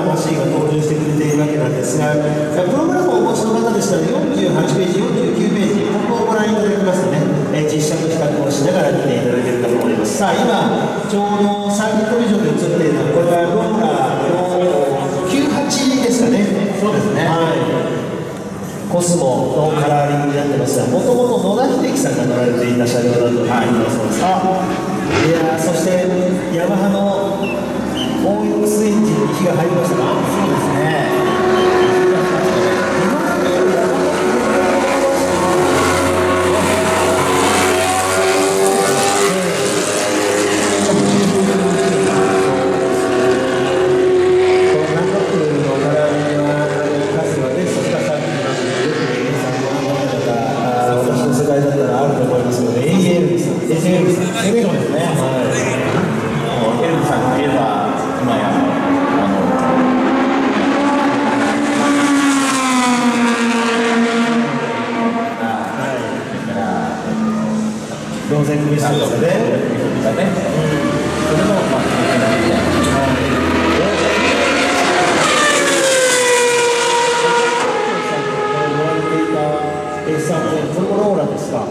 魂が登場してくれているわけなんですが、プログラムをお持ちの方でしたら48ページ、49ページ、ここをご覧いただきますとね、実写と比較をしながら見ていただけるかと思います。さあ、今、ちょうどサーキットビジョンで映っているのは、これはローラーの98ですかね。 そうですね。 はい。コスモのカラーリングになってますが、もともと野田秀樹さんが乗られていた車両だということだそうです。いやそしてヤマハのOXエンジンに火が入りましたか。 そうですね。 同然組さんですよね。これもローラですか。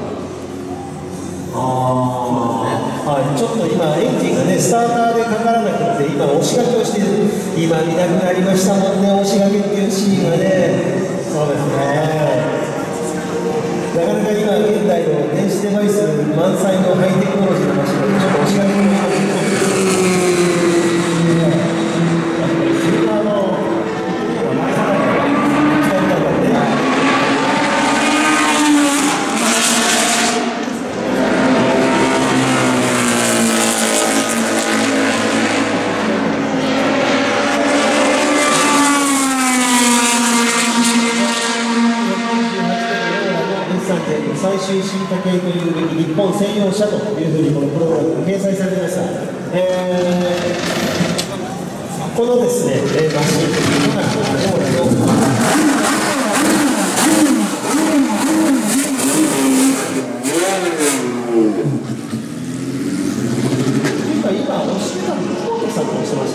はい、ちょっと今エンジンがねスターターでかからなくて今押し掛けをして今見なくなりましたもんね。押し掛けっていうシーンがね。そうですね。なかなか今現代の電子デバイス満載のハイテクノロジーのマシンがちょっと押し掛けをして最終進化系というべき日本専用車というふうにこのプログラムに掲載されていました。このですね、マシンというのがローラの今押してたの福本さんと押してました。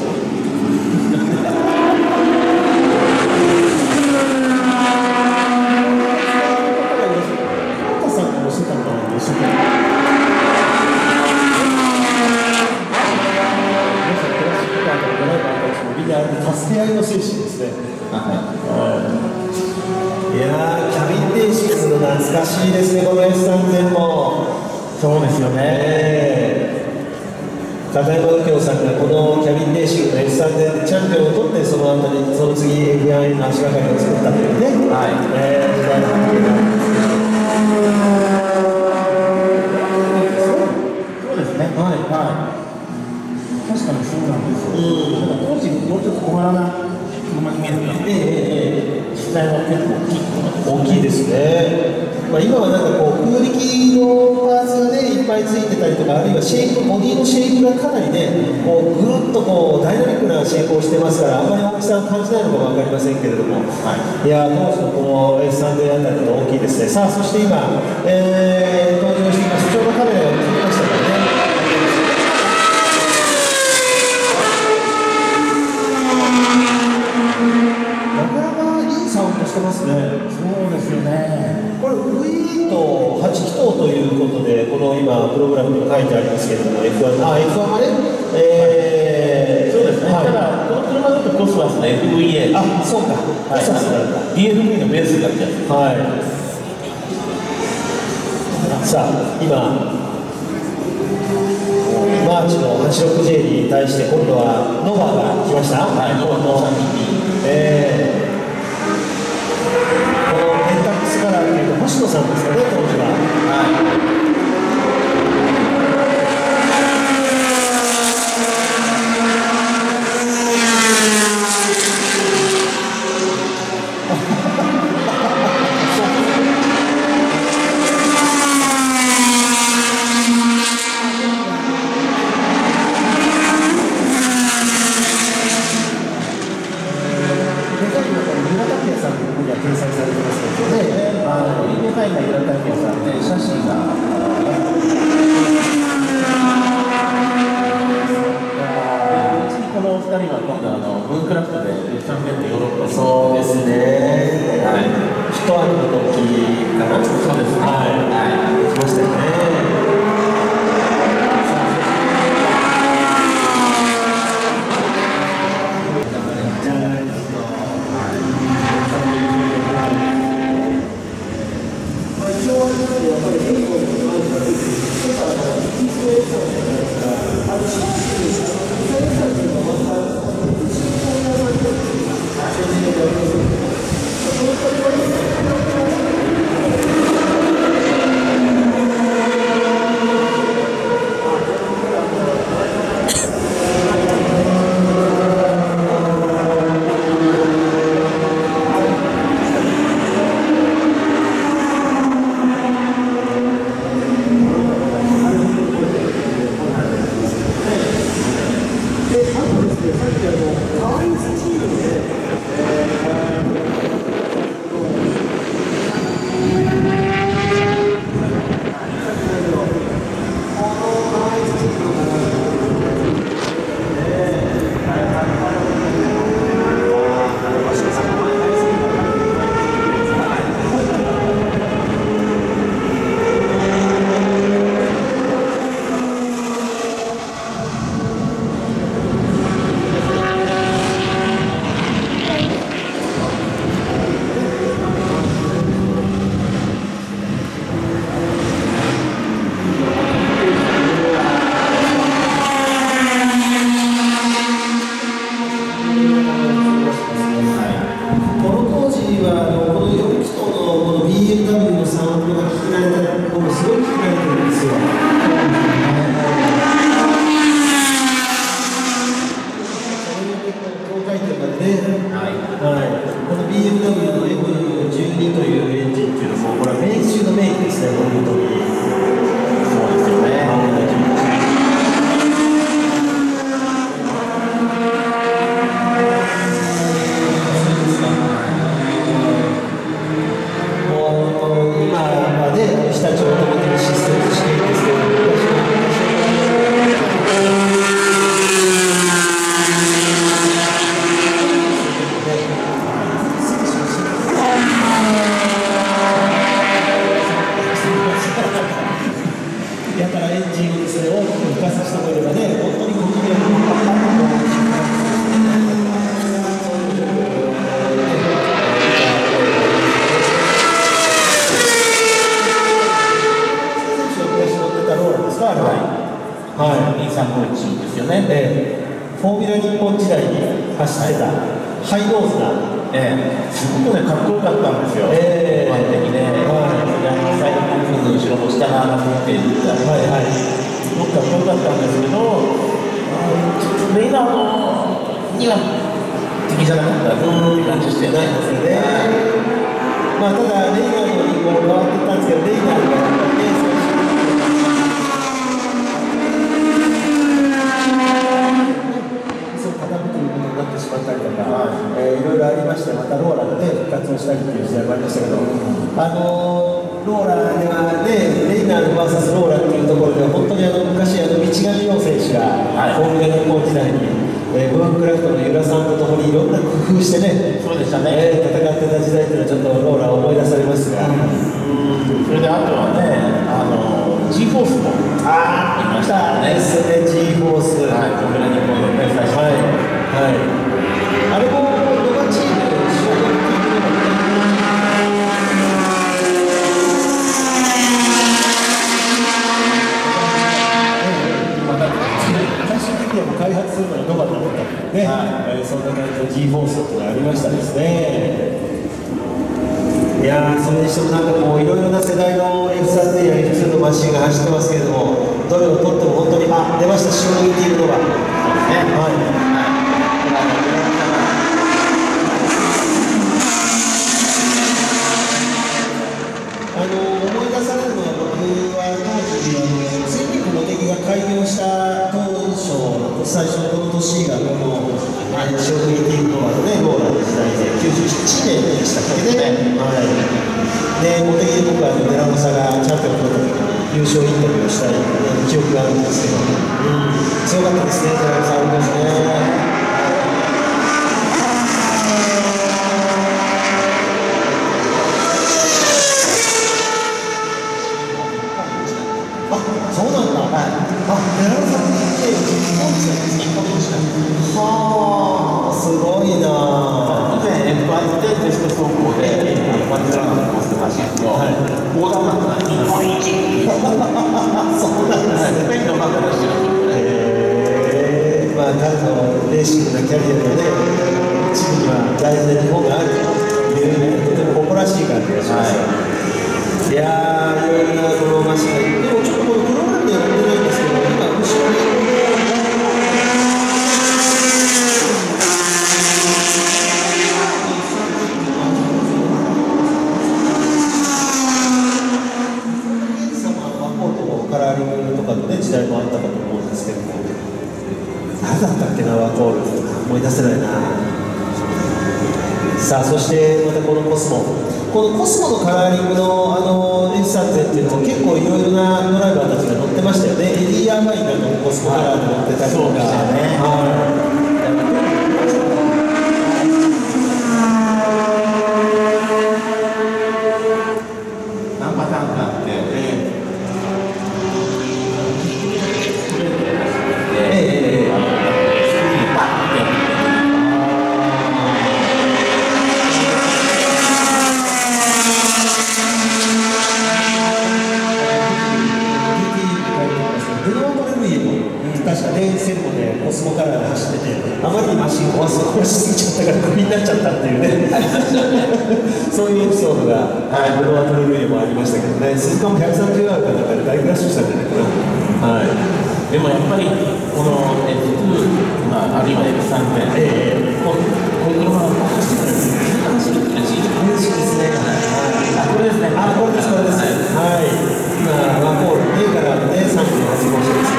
助け合いの精神ですね。いやー、キャビンレーシングの懐かしいですね、この S3000 も。 そうですよね。 片山右京さんがこのキャビンレーシングの S3000 でチャンピオンを取って、その後にその次 F1 の足がかりを作ったというね、時代の関係があるんですけど。 そうですね。確かにそうなんですよ。当時もうちょっと小柄な車に見えるので、実際は結構大きいですね。今はなんかこう空力のパーツがねいっぱいついてたりとか、あるいはシェイプ、ボディのシェイプがかなりねこうぐるっとこうダイナミックなシェイプをしてますから、あんまり大きさを感じないのかも分かりませんけれども、いや当時のこの S3000 あたりの大きいですね。さあそして今、登場しています。ちょうどカメラが映りましたからね。サウンドしてますね。 そうですよね。 これ V8 8気筒ということで、この今プログラムに書いてありますけれども、F1 はね、 そうですね。ただこの車だとコスモスの FVA。 そうか。 DFV のベースになっちゃう。 さあ今マーチの 86J に対して今度はノバが来ました。 ノバの322。 このペンタックスカラーというと星野さんですかね、当時は。掲載されてますので、インデタイムの浦田明さんで写真がこの2人は今度ムーンクラフトでチャンピオンでヨーロッパに。 そうですね。はい。一枠の時かな。 そうですね。 はい。来ましたよね。フォーミュラ日本時代に走ってたハイローズが、 すごくね、かっこよかったんですよ、一般的ね、サイドコンフの後ろの下が持っているすごくかっこよかったんですけど、レイナードには敵じゃなかったっていう感じしてないんですよね。 まあ、ただ、レイナードにこう変わっていったんですけど、レイナードがやっぱりね、しまったりとか、いろいろありまして、またローラがね、復活をしたりという時代もありましたけど、ローラではね、レイナード VS ローラっていうところでは、本当に昔、道上洋選手が、フォーミュラ日本時代に、ブーンクラフトのユラさんとともにいろんな工夫してね、 そうでしたね、 戦ってた時代というのは、ちょっとローラを思い出されますが、 それであとはね、G フォースもいましたね、 G フォース、 フォーミュラ日本のね、最初あれもノバチームで仕事っていうのが最終的にはもう開発するのがノバだったね、そんな感じの G フォースってのがありましたですね。いやー、それにしてもなんかこういろいろな世代の F3 や F2 のマシンが走ってますけれども、どれを取っても本当に、出ました、衝撃的なのが。思い出されるのは、僕は当時全日本の敵が開業した当初、最初のこの年がこの衝撃的なのはね、ローラの時代で97年でしたっけね。で、茂木で僕はデラモサがチャンピオンの時に優勝インタビューをした記憶があるんですけど、強かったですね、デラモサありますね。 ど、横断幕が日本一。 そうなんですね。 スペインのマーク出してるんですよ。 まあ、彼のレーシングなキャリアのね、一部には大事な日本があるというね、とても誇らしい感じがします。いやー、いろんなこのマシンが、でもちょっとこのプログラムでは載ってないんですけど、今、後ろにカラーリングとかの、ね、時代もあったかと思うんですけども、何だったっけな、ワコール、思い出せないな。さあ、そしてまたこのコスモ、このコスモのカラーリングのF3000っていうのも結構いろいろなドライバーたちが乗ってましたよね。エディ・アーバインなんかもコスモカラーで乗ってたりとか。そうでしたね。 何パターンかあって、 確かレーンセットでコスモカラーで走ってて、あまりにマシン壊しすぎちゃったからクビになっちゃったっていうねそういうエピソードがブロワトルルイもありましたけどね。鈴鹿も130アールかなんかで大クラッシュしたんじゃないかな。はい、 でもやっぱりこの F2、あるいは F3000、こういう車が走ってくれる走るっていうのは嬉しいですね。 これですね。 これです、これです。はい、今ワンホールねからね38号車です。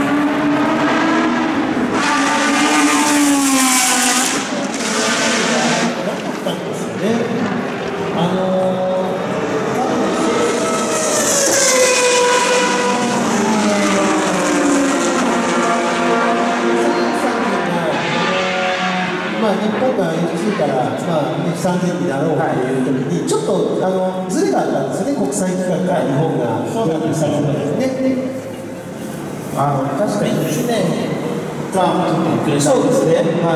日本が F2 から、F3000 になろうというときに、ちょっとずれがあったんですよね、国際規格から日本が導入されたんですね。 確かに1年がちょっと遅れた。 そうですね、はい。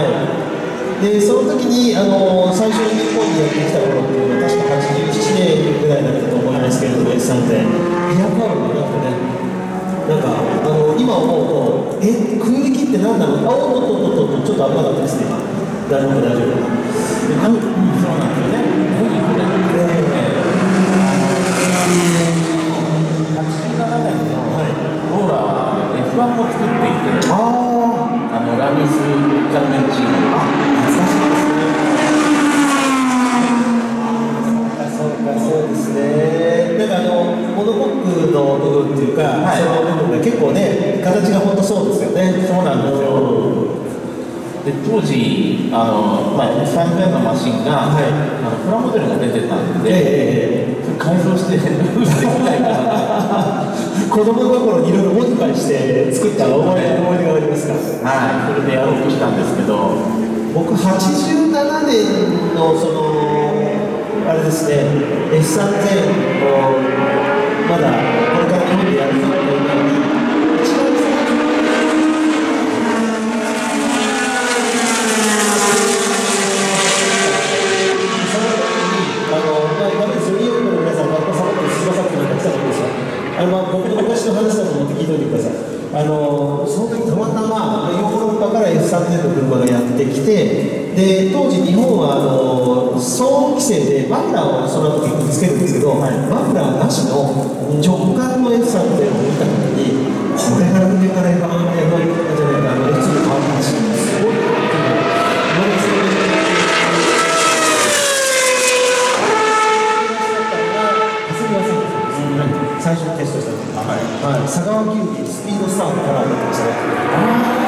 で、その時に最初に日本にやってきた頃っていうのは、確か87年ぐらいだったと思いますけれども、F3000、リアカーブがなくてね。なんか今思うと、空力って何なの？おっとっとっと、ちょっと危なかったですね。大丈夫、大丈夫。 そうなんですよね。87年のローラは F1 も作っていて、ラミス・カルメンチーノ。 懐かしいですね。そうですね。なんかモノコックの部分っていうか、その部分が結構ね、形が本当そうですよね。 そうなんですよ。で当時3000のマシンが、プラモデルが出てたんで、改造して売ってみたいかな子供の頃にいろいろモディファイして作った思い出がありますか？ はい、それでやろうとしたんですけど、 僕87年のあれですね、F3000 をまだこれから日本でやるぞっていうのに、一番最初にその時に、今までソニーオープの皆さん、学校サボってすみませんって言ったんですよ。僕の昔の話だと思って聞いておいてください。その時たまたまヨーロッパから F3000 の車がやってきて、で当時日本は騒音規制でマフラーをその時につけるんですけど、マフラーなしの直感の F3000 を見た時に、これから上から F1 じゃないか、F2 の変わったし、すごいなって最初にテストした時、佐川急便スピードスターのカラーになってましたね。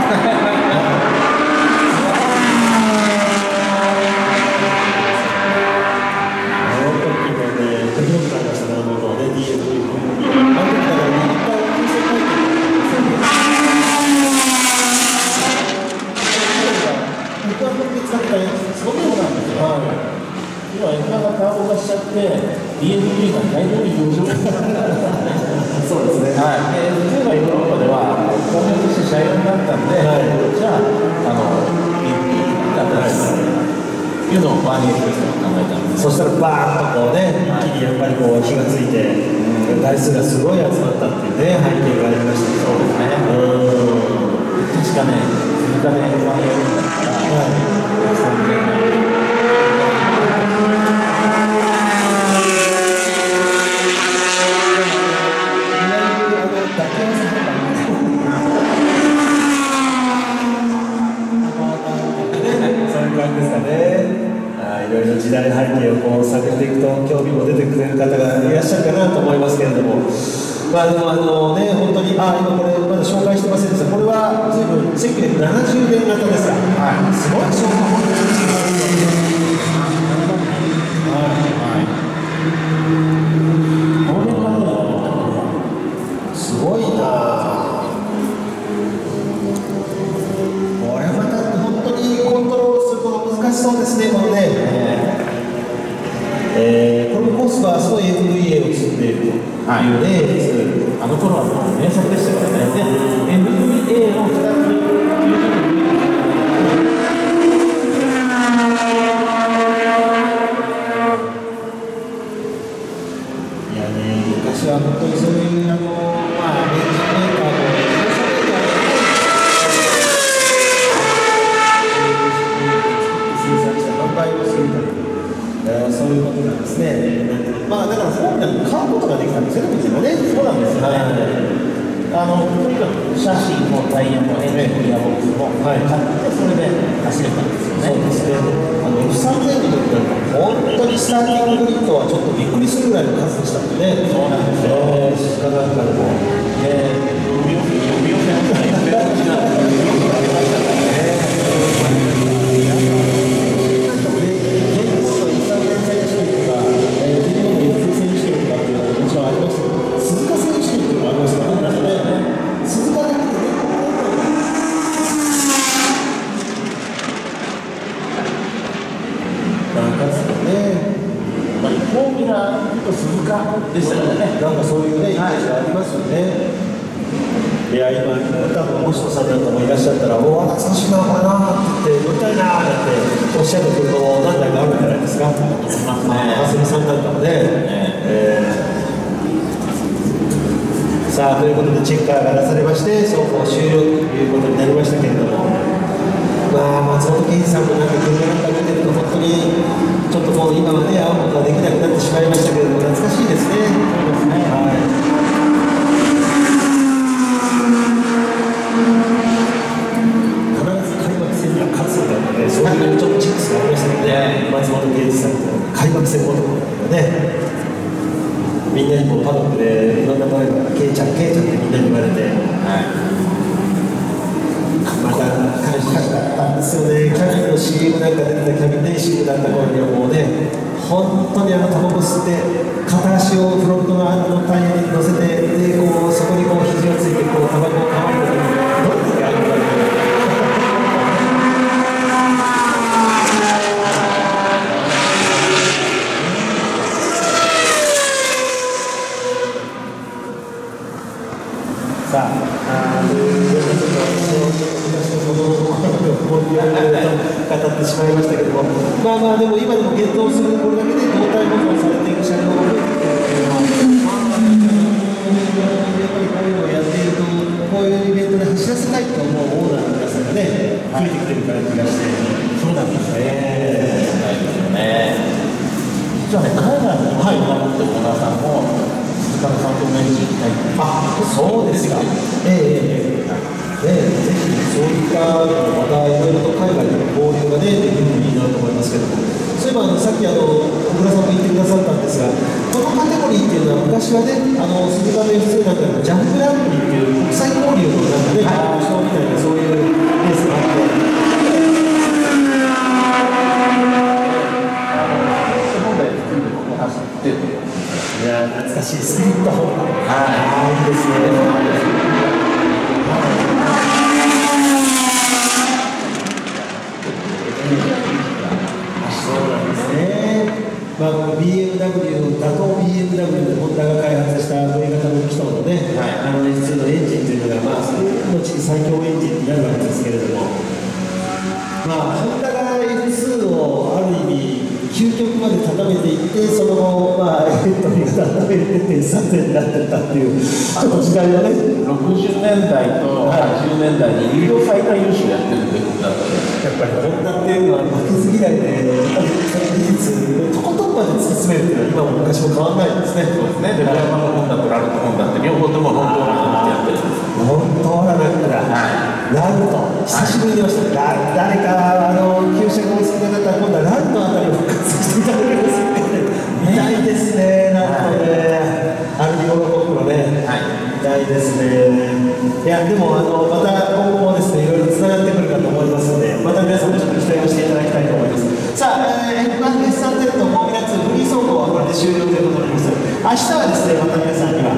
今 F1 がターボ化しちゃって DFB が大量に上場そうですね。 F2 がヨーロッパでは公明として車用になったんで、じゃあDFB だったんです。 いうのをバーニー・エクスプレスが考えたんです。 そしたらバーッとこうね、一気にやっぱりこう火がついて、台数がすごい集まったっていうね、背景がありましたけど。 そうですね。確かね、鈴鹿でバーニーやるんだったら、 いろいろ時代背景をこう探っていくと興味も出てくれる方がいらっしゃるかなと思いますけれども、まあでもね、本当に今これまだ紹介してませんでした。これは随分1970年型ですか。はい。すごい紹介本当にすごいな。これまた本当にコントロールするのが難しそうですね、このね。これもコスバースの MVA を積んでいるというね、 あの頃はもう名作でしたからね。で、MVA を2ついやね、昔は本当にそういうまあ、エンジンメーカーも販売をするという、そういうことなんですね。まあだからフォーミュラに買うことができたんですよね、 そうなんですよね。とにかくシャシーもタイヤもエンジンギアボックスも買ってそれで走れたんですよね。 そうですね。F3000 の時は本当にスターティンググリッドはちょっとびっくりするぐらいの数でしたのでね。 そうなんですよ。 鹿なんかでも呼び寄せのないフレッシュなよくありましたからね。 フォーミュラと鈴鹿でしたよね。なんかそういうね、イメージがありますよね。いや、今、多分星野さんなんかもいらっしゃったら、おお、懐かしいな、これなって言って、乗りたいなっておっしゃる車も何台かあるんじゃないですか。蓮見さんなんかもね。さあ、ということで、チェッカーが出されまして、走行終了ということになりましたけれども、まあ、松本健二さんもなんか車なんか見てると、本当にちょっともう今はね、会うことができなくなってしまいましたけれども、懐かしいですね。そうですね。はい。必ず開幕戦が勝つんだって、そういうちょっとチックスがありましたけどね、松本健二さんと開幕戦男がね。みんなにもパドックでいろんな場合がケイちゃんってみんなに言われて、また感謝したんですよね。キャビンの CM なんか出てたキャビンレーシングだった頃にはもうね、本当にタバコ吸って片足をフロントのタイヤに乗せて、でこうそこにこう肘をついてこうタバコを構えてどんだけあるかさあ、語ってしまいましたけども、まあまあでも今でも現像するこれだけで動体保存されている車両が増えてきているというのは、やっぱりこういうのをやっていると、こういうイベントで走らせたいと思うオーナーの皆さんがね、増えてきてるから気がして、そうなんですね。 実はね、海外の今持ってるオーナーさんも、鈴鹿の3分の1に行きたい。 そうですか。ぜひそういったまたいろいろと海外での交流がねできるといいなと思いますけども、そういえばさっき小倉さんも言ってくださったんですが、このカテゴリーっていうのは昔はね、鈴鹿の F2 なんかでもジャンプグランプリっていう国際交流のなんかね、賞みたいなそういうレースがあって。いや懐かしいスピリットホンダ、いいですね。そうなんですね。まあ、BMW、打倒 BMW でホンダが開発した V 型の機能のね、F2 のエンジンというのが、まあ、その後に最強エンジンになるわけですけれども、まあ、ホンダが F2 をある意味究極まで高めていって、その後、まあ、エントリーが高めて点差点になってたっていう、ちょっと時代がね、 60年代と80年代に2度最下優勝やってるってことだったね。 やっぱりホンダっていうのは負けず嫌いで、その技術、とことんまで突き詰めるっていうのは、今も昔も変わらないですね。 そうですね、で、ドラマのホンダとラルトホンダって、両方とも本当はやってるんです。 本当はなんだ、ラルト、久しぶりに出ました、誰か旧車がお好きな方は、今度はラルトあたりを復活していただけますね。見たいですね、なんとね、アルディオの僕のね、見たいですね。いや、でもまた今後もですね、いろいろつながってくるかと思いますので、また皆さんもちょっと期待をしていただきたいと思います。さあ、F1 S30 フォーミュラ2フリー走行はこれで終了ということになります。明日はですね、また皆さんには